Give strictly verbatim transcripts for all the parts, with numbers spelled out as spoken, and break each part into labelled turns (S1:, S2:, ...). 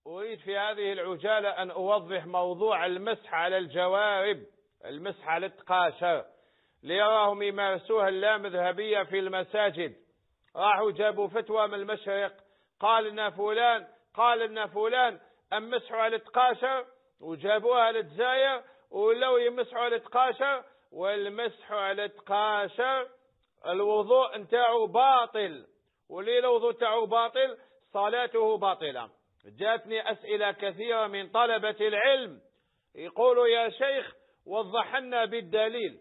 S1: أريد في هذه العجالة أن أوضح موضوع المسح على الجوارب، المسح على التقاشر، ليراهم يمارسوها اللامذهبية في المساجد. راحوا جابوا فتوى من المشرق، قال لنا فلان قال لنا فلان أمسحوا على التقاشر، وجابوها للجزائر ولو يمسحوا على التقاشر. والمسح على التقاشر الوضوء نتاعو باطل، ولي الوضوء نتاعو باطل صلاته باطلة. جاتني أسئلة كثيرة من طلبة العلم يقولوا يا شيخ وضح لنا بالدليل،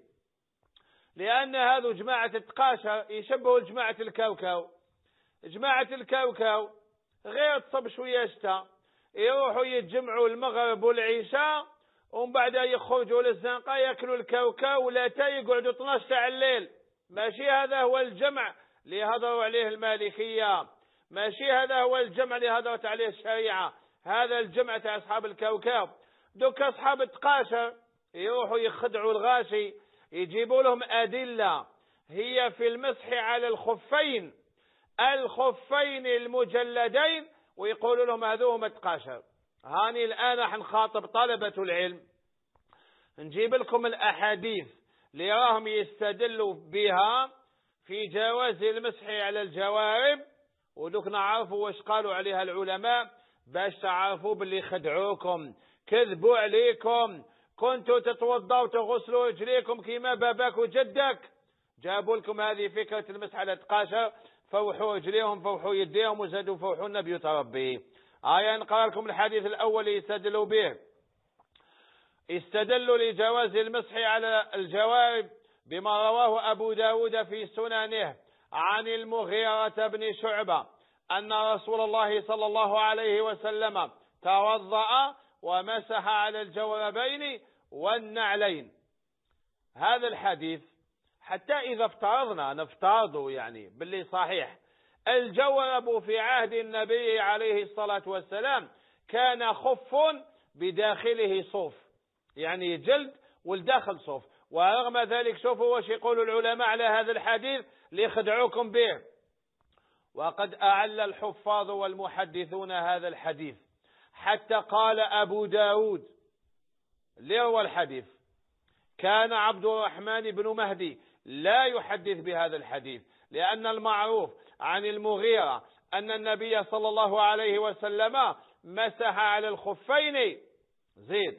S1: لأن هذو جماعة التقاشر يشبهوا جماعة الكوكو. جماعة الكوكو غير تصب شوية شتا يروحوا يتجمعوا المغرب والعشاء، ومن بعد يخرجوا للزنقة يأكلوا الكوكو ولا تا يقعدوا اثناش تاع الليل. ماشي هذا هو الجمع اللي هضروا عليه المالكية، ماشي هذا هو الجمع اللي هضرت عليه الشريعة. هذا الجمع تاع أصحاب الكوكب. دوك أصحاب التقاشر يروحوا يخدعوا الغاشي، يجيبوا لهم أدلة هي في المسح على الخفين الخفين المجلدين، ويقولوا لهم هذوهم التقاشر. هاني الآن حنخاطب طلبة العلم، نجيب لكم الأحاديث اللي راهم يستدلوا بها في جواز المسح على الجوارب، ودوك نعرفوا واش قالوا عليها العلماء باش تعرفوا باللي خدعوكم، كذبوا عليكم. كنتوا تتوضوا وتغسلوا رجليكم كيما باباك وجدك، جابوا لكم هذه فكرة المسح على التقاشر، فوحوا رجليهم فوحوا يديهم وزادوا فوحوا بيوت ربي. آية نقرأ لكم الحديث الأول يستدلوا به. استدلوا لجواز المسح على الجوارب بما رواه أبو داود في سننه عن المغيرة بن شعبة أن رسول الله صلى الله عليه وسلم توضأ ومسح على الجوربين والنعلين. هذا الحديث حتى إذا افترضنا نفترض يعني باللي صحيح، الجورب في عهد النبي عليه الصلاة والسلام كان خف بداخله صوف، يعني جلد والداخل صوف. ورغم ذلك شوفوا واش يقول العلماء على هذا الحديث ليخدعوكم به. وقد أعل الحفاظ والمحدثون هذا الحديث، حتى قال أبو داود اللي هو الحديث كان عبد الرحمن بن مهدي لا يحدث بهذا الحديث، لأن المعروف عن المغيرة أن النبي صلى الله عليه وسلم مسح على الخفين. زيد.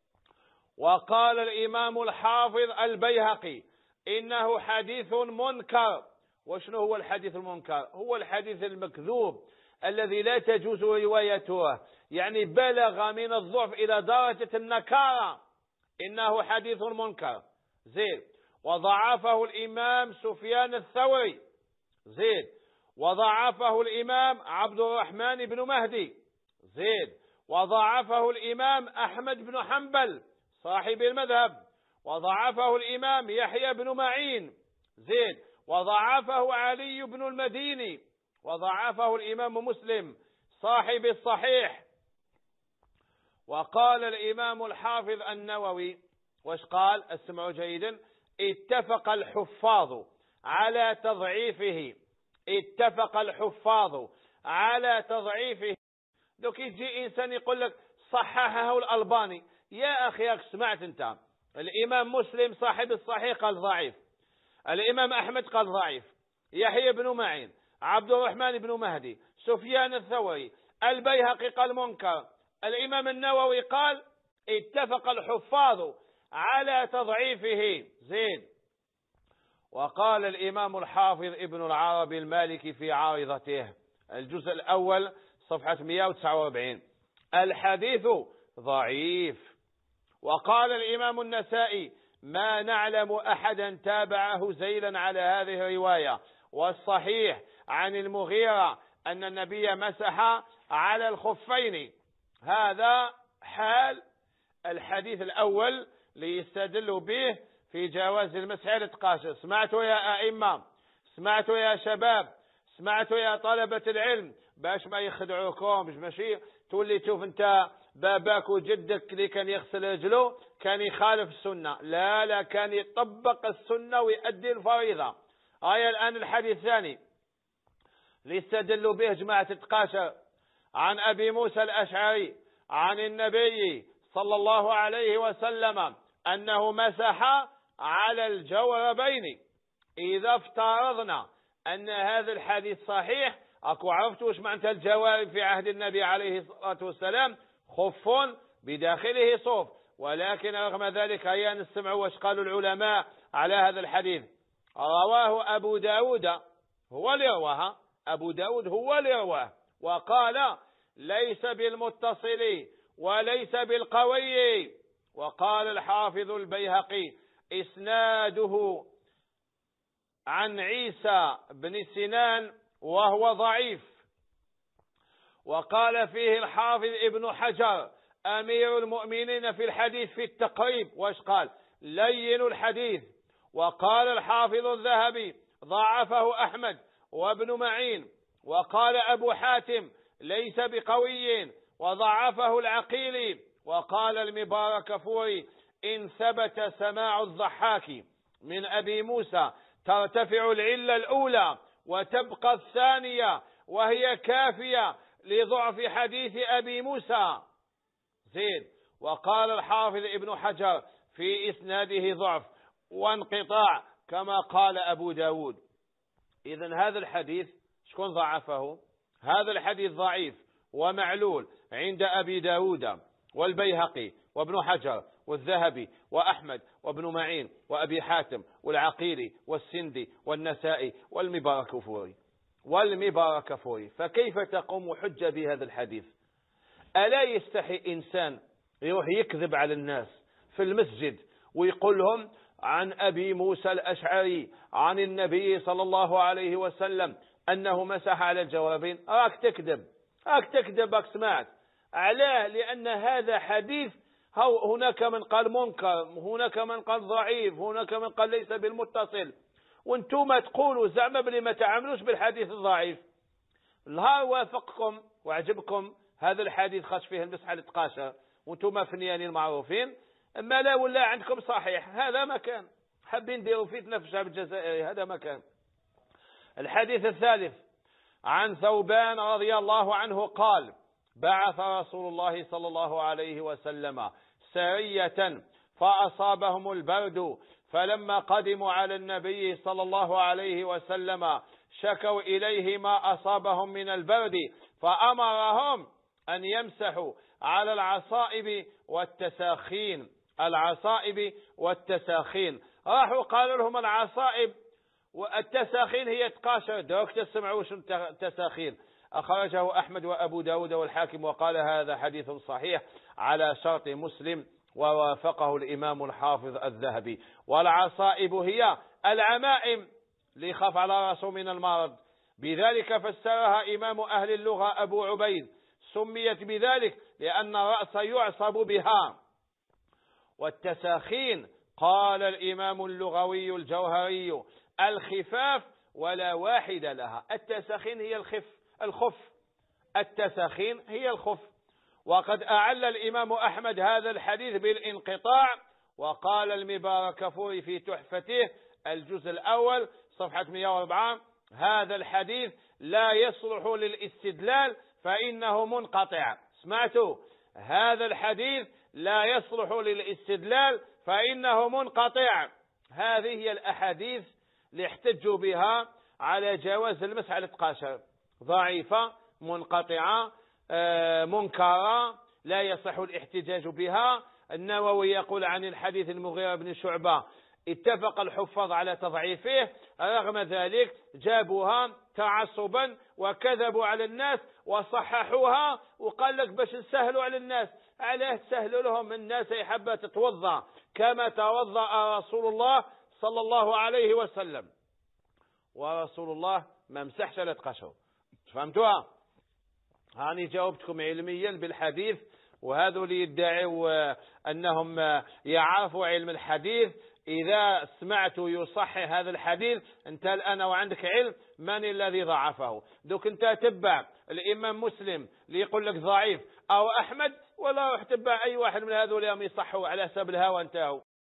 S1: وقال الإمام الحافظ البيهقي إنه حديث منكر. وشنو هو الحديث المنكر؟ هو الحديث المكذوب الذي لا تجوز روايته، يعني بلغ من الضعف إلى درجة النكارة، إنه حديث منكر. زيد. وضعفه الإمام سفيان الثوري. زيد. وضعفه الإمام عبد الرحمن بن مهدي. زيد. وضعفه الإمام أحمد بن حنبل صاحب المذهب. وضعفه الإمام يحيى بن معين. زيد. وضعفه علي بن المديني. وضعفه الإمام مسلم صاحب الصحيح. وقال الإمام الحافظ النووي واش قال؟ اسمعوا جيدا. اتفق الحفاظ على تضعيفه اتفق الحفاظ على تضعيفه. دوك يجي إنسان يقول لك صححه الألباني، يا أخي سمعت أنت؟ الإمام مسلم صاحب الصحيح قال ضعيف، الإمام أحمد قال ضعيف، يحيى بن معين، عبد الرحمن بن مهدي، سفيان الثوري، البيهقي قال منكر، الإمام النووي قال اتفق الحفاظ على تضعيفه. زين. وقال الإمام الحافظ ابن العربي المالكي في عارضته الجزء الأول صفحة مئة وتسعة وأربعين الحديث ضعيف. وقال الإمام النسائي ما نعلم أحدا تابعه زيلا على هذه الرواية، والصحيح عن المغيرة أن النبي مسح على الخفين. هذا حال الحديث الأول ليستدلوا به في جواز المسح على التقاشر. سمعتوا يا أئمة، سمعتوا يا شباب، سمعتوا يا طلبة العلم، باش ما يخدعوكم، باش ماشي تولي تشوف انت باباك وجدك اللي كان يغسل رجله كان يخالف السنة. لا لا، كان يطبق السنة ويؤدي الفريضة. آية الآن الحديث الثاني ليستدلوا به جماعة التقاشر. عن أبي موسى الأشعري عن النبي صلى الله عليه وسلم أنه مسح على الجوربين. إذا افترضنا أن هذا الحديث صحيح، أكو عرفت وش معنى الجوارب في عهد النبي عليه الصلاة والسلام؟ خف بداخله صوف. ولكن رغم ذلك هيا نسمع وش قالوا العلماء على هذا الحديث. رواه أبو داود، هو اللي رواها، أبو داود هو اللي رواه، وقال ليس بالمتصل وليس بالقوي. وقال الحافظ البيهقي إسناده عن عيسى بن سنان وهو ضعيف. وقال فيه الحافظ ابن حجر أمير المؤمنين في الحديث في التقريب، وش قال؟ لين الحديث. وقال الحافظ الذهبي ضعفه أحمد وابن معين. وقال أبو حاتم ليس بقوي وضعفه العقيلي. وقال المبارك فوري إن ثبت سماع الضحاك من أبي موسى ترتفع العلة الأولى وتبقى الثانية وهي كافية لضعف حديث أبي موسى. زين. وقال الحافظ ابن حجر في إسناده ضعف وانقطاع كما قال أبو داود. إذن هذا الحديث شكون ضعفه؟ هذا الحديث ضعيف ومعلول عند أبي داود والبيهقي وابن حجر والذهبي وأحمد وابن معين وأبي حاتم والعقيلي والسندي والنسائي والمبارك فوري والمبارك فوري. فكيف تقوم حجة بهذا الحديث؟ ألا يستحي إنسان يروح يكذب على الناس في المسجد ويقول لهم عن أبي موسى الأشعري عن النبي صلى الله عليه وسلم أنه مسح على الجوربين؟ راك تكذب، راك تكذب، راك سمعت. علاه؟ لأن هذا حديث هناك من قال منكر، هناك من قال ضعيف، هناك من قال ليس بالمتصل، وانتم تقولوا زعما بلي ما تعاملوش بالحديث الضعيف. لا وافقكم وعجبكم هذا الحديث خاص فيه المسح على التقاشر وانتم فنيانين معروفين، اما لا ولا عندكم صحيح، هذا ما كان. حابين ديروا فتنة في الشعب الجزائري، هذا ما كان. الحديث الثالث عن ثوبان رضي الله عنه قال بعث رسول الله صلى الله عليه وسلم سرية فأصابهم البرد، فلما قدموا على النبي صلى الله عليه وسلم شكوا إليه ما أصابهم من البرد، فأمرهم أن يمسحوا على العصائب والتساخين. العصائب والتساخين، راحوا قالوا لهم العصائب والتساخين هي تقاشر، دوك تسمعوا شو التساخين. أخرجه أحمد وأبو داود والحاكم وقال هذا حديث صحيح على شرط مسلم، ووافقه الإمام الحافظ الذهبي. والعصائب هي العمائم ليخاف على رأسه من المرض، بذلك فسرها إمام أهل اللغة أبو عبيد، سميت بذلك لأن الرأس يعصب بها. والتساخين قال الإمام اللغوي الجوهري الخفاف ولا واحد لها. التساخين هي الخف الخف التساخين هي الخف. وقد أعل الإمام أحمد هذا الحديث بالانقطاع، وقال المبارك فوري في تحفته الجزء الأول صفحة مئة وأربعة هذا الحديث لا يصلح للاستدلال فإنه منقطع. سمعتوا؟ هذا الحديث لا يصلح للاستدلال فإنه منقطع. هذه هي الأحاديث اللي احتجوا بها على جواز المسح على التقاشر، ضعيفة منقطعة منكرة لا يصح الاحتجاج بها. النووي يقول عن الحديث المغيرة بن شعبة اتفق الحفاظ على تضعيفه، رغم ذلك جابوها تعصبا وكذبوا على الناس وصححوها، وقال لك باش نسهلوا على الناس. علاه تسهلوا لهم؟ الناس يحب تتوضا كما توضأ رسول الله صلى الله عليه وسلم، ورسول الله ما مسحش على تقاشر. فهمتوها؟ هاني جاوبتكم علميا بالحديث. وهذا اللي يدعوا أنهم يعرفوا علم الحديث، إذا سمعت يصحح هذا الحديث أنت الآن وعندك علم من الذي ضعفه. دوك أنت تبع الإمام مسلم اللي يقول لك ضعيف أو أحمد، ولا روح تبع أي واحد من هذول يصحوا على حساب الهوى انتهوا.